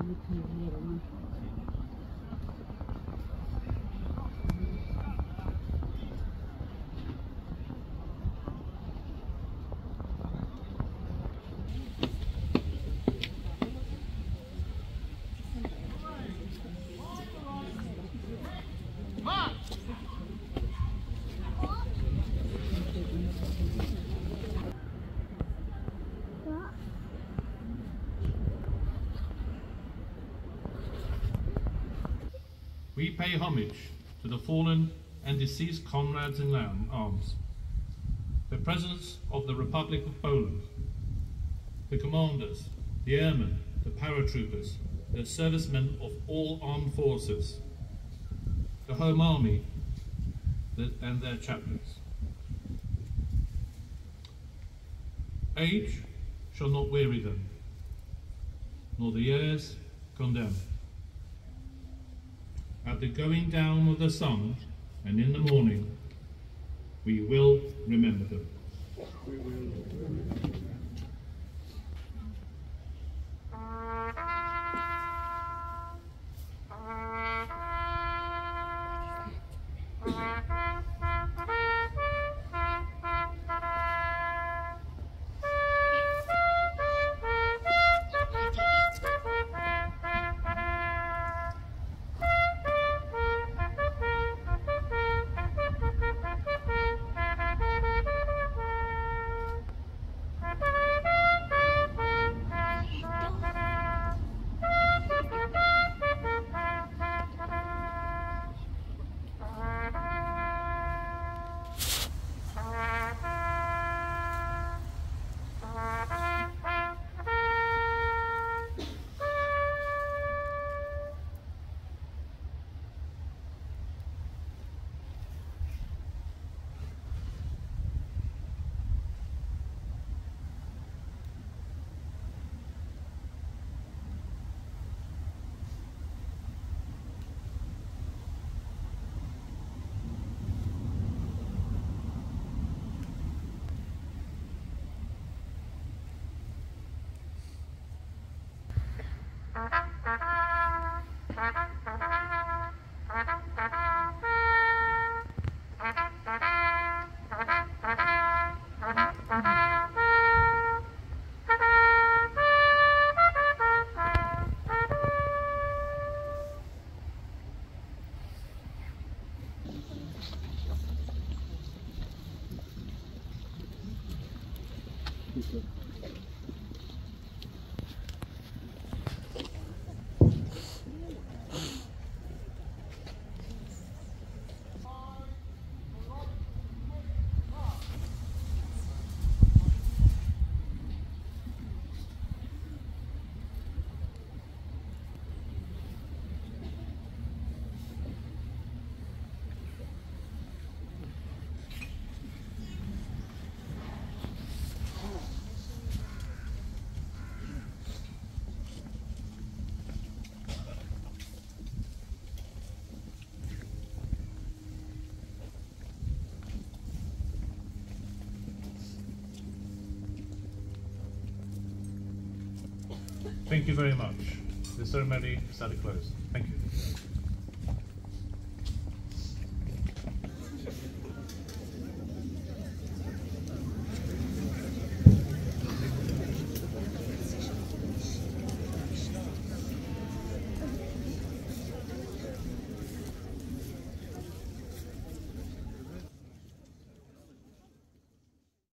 We pay homage to the fallen and deceased comrades in arms, the Presidents of the Republic of Poland, the commanders, the airmen, the paratroopers, the servicemen of all armed forces, the Home Army and their chaplains. Age shall not weary them, nor the years condemn. At the going down of the sun and in the morning, we will remember them. Thank you very much. The ceremony is at a close. Thank you.